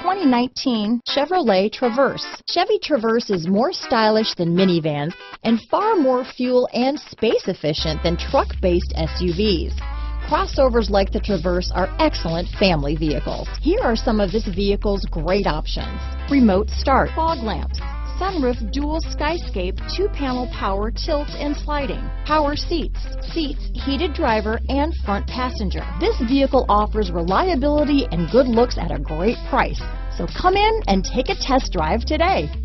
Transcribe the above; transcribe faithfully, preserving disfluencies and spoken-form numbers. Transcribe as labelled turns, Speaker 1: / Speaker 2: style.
Speaker 1: twenty nineteen Chevrolet Traverse. Chevy Traverse is more stylish than minivans and far more fuel and space efficient than truck-based S U Vs. Crossovers like the Traverse are excellent family vehicles. Here are some of this vehicle's great options: remote start, fog lamps, sunroof, dual skyscape, two-panel power tilt and sliding, power seats, seats, heated driver and front passenger. This vehicle offers reliability and good looks at a great price. So come in and take a test drive today.